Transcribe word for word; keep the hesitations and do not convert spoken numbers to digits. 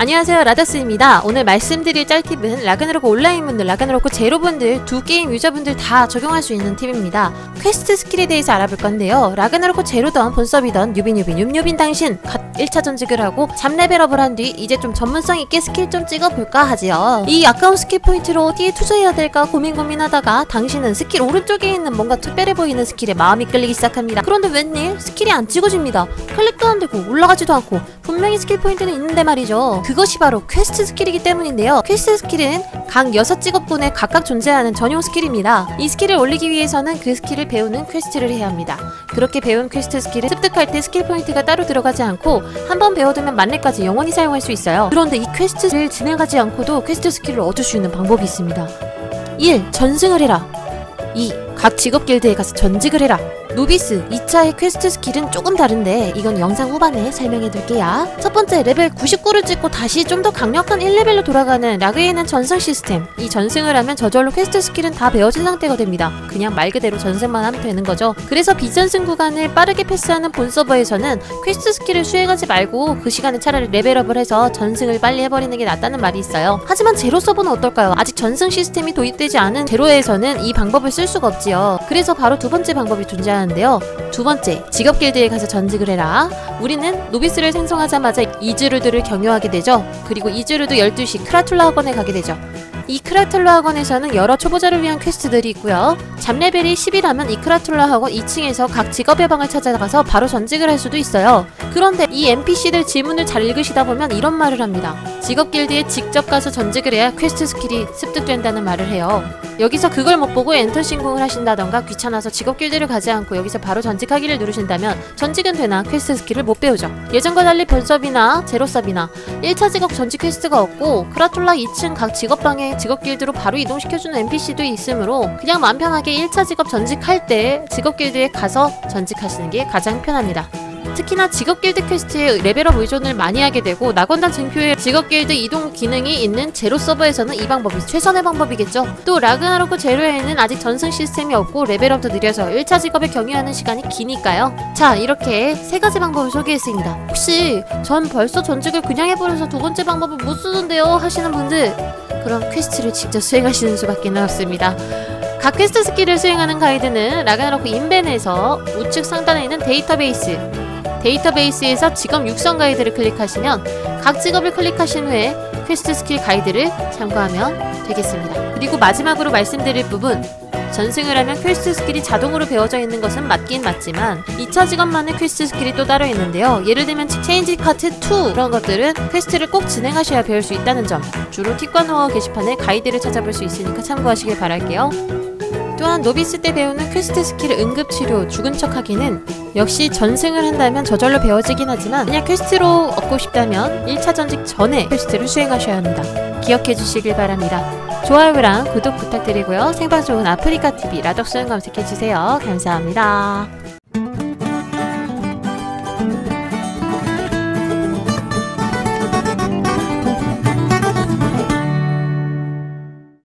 안녕하세요, 라더스입니다. 오늘 말씀드릴 짤팁은 라그나로크 온라인분들, 라그나로크 제로분들 두 게임 유저분들 다 적용할 수 있는 팁입니다. 퀘스트 스킬에 대해서 알아볼 건데요. 라그나로크 제로던 본섭이던 뉴비 뉴비 뉴뉴빈 당신 갓 일 차 전직을 하고 잡 레벨업을 한 뒤 이제 좀 전문성 있게 스킬 좀 찍어볼까 하지요. 이 아까운 스킬 포인트를 어디에 투자해야 될까 고민 고민하다가 당신은 스킬 오른쪽에 있는 뭔가 특별해 보이는 스킬에 마음이 끌리기 시작합니다. 그런데 웬일 스킬이 안 찍어집니다. 클릭도 안 되고 올라가지도 않고 분명히 스킬 포인트는 있는데 말이죠. 그것이 바로 퀘스트 스킬이기 때문인데요. 퀘스트 스킬은 각 여섯 직업군에 각각 존재하는 전용 스킬입니다. 이 스킬을 올리기 위해서는 그 스킬을 배우는 퀘스트를 해야 합니다. 그렇게 배운 퀘스트 스킬을 습득할 때 스킬 포인트가 따로 들어가지 않고 한번 배워두면 만렙까지 영원히 사용할 수 있어요. 그런데 이 퀘스트를 진행하지 않고도 퀘스트 스킬을 얻을 수 있는 방법이 있습니다. 일. 전승을 해라. 이. 각 직업 길드에 가서 전직을 해라. 노비스 이 차의 퀘스트 스킬은 조금 다른데 이건 영상 후반에 설명해둘게요. 첫 번째, 레벨 구십구를 찍고 다시 좀 더 강력한 일 레벨로 돌아가는 라그에는 전승 시스템. 이 전승을 하면 저절로 퀘스트 스킬은 다 배워진 상태가 됩니다. 그냥 말 그대로 전승만 하면 되는 거죠. 그래서 비전승 구간을 빠르게 패스하는 본 서버에서는 퀘스트 스킬을 수행하지 말고 그 시간에 차라리 레벨업을 해서 전승을 빨리 해버리는 게 낫다는 말이 있어요. 하지만 제로 서버는 어떨까요? 아직 전승 시스템이 도입되지 않은 제로에서는 이 방법을 쓸 수가 없지요. 그래서 바로 두 번째 방법이 존재하는데요. 두 번째, 직업 길드에 가서 전직을 해라. 우리는 노비스를 생성하자마자 이즈루드를 경유하게 되죠. 그리고 이즈루드 열두 시 크라툴라 학원에 가게 되죠. 이 크라툴라 학원에서는 여러 초보자를 위한 퀘스트들이 있고요. 잡레벨이 십이라면 이 크라툴라 학원 이 층에서 각 직업의 방을 찾아가서 바로 전직을 할 수도 있어요. 그런데 이 엔피씨들 질문을 잘 읽으시다 보면 이런 말을 합니다. 직업 길드에 직접 가서 전직을 해야 퀘스트 스킬이 습득된다는 말을 해요. 여기서 그걸 못 보고 엔터 신공을 하신다던가 귀찮아서 직업 길드를 가지 않고 여기서 바로 전직하기를 누르신다면 전직은 되나 퀘스트 스킬을 못 배우죠. 예전과 달리 본섭이나 제로섭이나 일 차 직업 전직 퀘스트가 없고 크라툴라 이 층 각 직업방에 직업 길드로 바로 이동시켜주는 엔피씨도 있으므로 그냥 마음 편하게 일 차 직업 전직할 때 직업 길드에 가서 전직하시는 게 가장 편합니다. 특히나 직업 길드 퀘스트에 레벨업 의존을 많이 하게 되고 낙원단 증표에 직업 길드 이동 기능이 있는 제로 서버에서는 이 방법이 최선의 방법이겠죠. 또 라그나로크 제로에는 아직 전승 시스템이 없고 레벨업도 느려서 일 차 직업을 경유하는 시간이 기니까요. 자, 이렇게 세 가지 방법을 소개했습니다. 혹시 전 벌써 전직을 그냥 해버려서 두 번째 방법을 못 쓰던데요 하시는 분들, 그럼 퀘스트를 직접 수행하시는 수밖에 없습니다. 각 퀘스트 스킬을 수행하는 가이드는 라그나로크 인벤에서 우측 상단에 있는 데이터베이스 데이터베이스에서 직업 육성 가이드를 클릭하시면 각 직업을 클릭하신 후에 퀘스트 스킬 가이드를 참고하면 되겠습니다. 그리고 마지막으로 말씀드릴 부분, 전승을 하면 퀘스트 스킬이 자동으로 배워져 있는 것은 맞긴 맞지만 이 차 직업만의 퀘스트 스킬이 또 따로 있는데요. 예를 들면 체인지 카트 투 그런 것들은 퀘스트를 꼭 진행하셔야 배울 수 있다는 점, 주로 팁과 노하우 게시판에 가이드를 찾아볼 수 있으니까 참고하시길 바랄게요. 또한 노비스 때 배우는 퀘스트 스킬을 응급치료, 죽은 척 하기는 역시 전승을 한다면 저절로 배워지긴 하지만 그냥 퀘스트로 얻고 싶다면 일 차 전직 전에 퀘스트를 수행하셔야 합니다. 기억해 주시길 바랍니다. 좋아요랑 구독 부탁드리고요. 생방송은 아프리카티비 라덕수는 검색해주세요. 감사합니다.